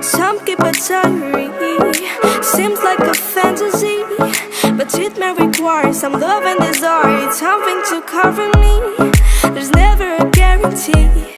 Some keep a diary, seems like a fantasy, but it may require some love and desire, something to cover me.